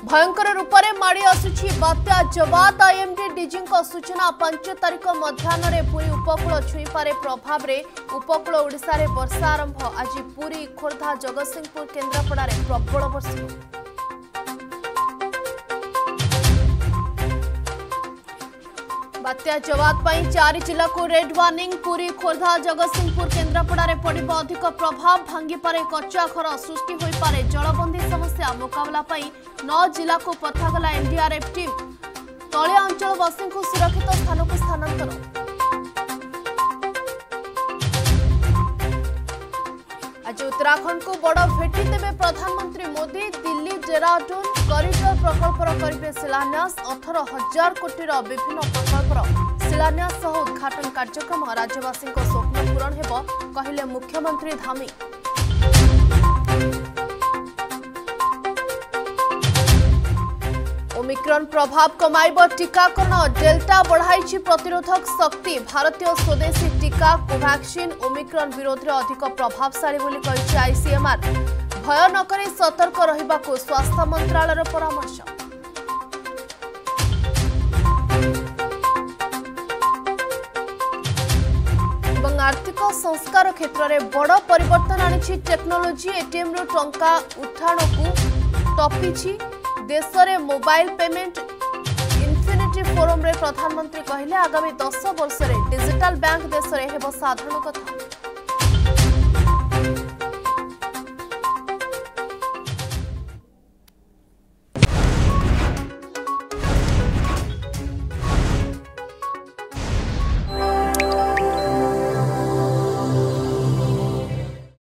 भयंकर रूप में माड़ी आसुछि बात्या जवाद आईएमडी डीजी सूचना 5 तारिख मध्याह्न पुरी उपकूल छुईपारे प्रभाव में उपकूल ओडिशा रे वर्षा आरंभ। आज पुरी खोर्धा जगतसिंहपुर केन्द्रापड़ा रे प्रबल वर्षा। बात्या जवाद पाई 4 जिला को रेड वार्निंग। पुरी खोर्धा जगतसिंहपुर केन्द्रापड़ा रे पड़िबो अधिक प्रभाव। भांगी पारे कच्चा घर सृष्टि होई पारे जलबंदी समस्या मुकाबला पाई 9 जिला को पठागला एनडीआरएफ टीम। तलिया अंचलवासी को सुरक्षित स्थान को स्थानांतर। आज उत्तराखंड को बड़ भेटी देवे प्रधानमंत्री मोदी। दिल्ली डेहराडून कॉरिडोर प्रकल्पर करेंगे शिलान्यास। 18,000 कोटीर विभिन्न प्रकल्पर शिलान्यास सह उद्घाटन कार्यक्रम। राज्यवासी स्वप्न पूरण हेब कहले मुख्यमंत्री धामी। ओमिक्रॉन प्रभाव कमाइब टीकाकरण। डेल्टा बढ़ाई प्रतिरोधक शक्ति। भारतीय स्वदेशी टीका कोवैक्सीन ओमिक्रॉन विरोध में अधिक प्रभावशाली बोली कहिछि आईसीएमआर। भय न करी सतर्क रहिबाकु स्वास्थ्य मंत्रालय परामर्श। आर्थिक संस्कार क्षेत्र में बड़ परिवर्तन आनी टेक्नोलोजी। एटीएम रु टंका उठाण को टपी देश में मोबाइल पेमेंट। इन्फिनिटी फोरम रे प्रधानमंत्री कहले आगामी 10 वर्ष में डिजिटल बैंक देश में हेब साधारण कथा।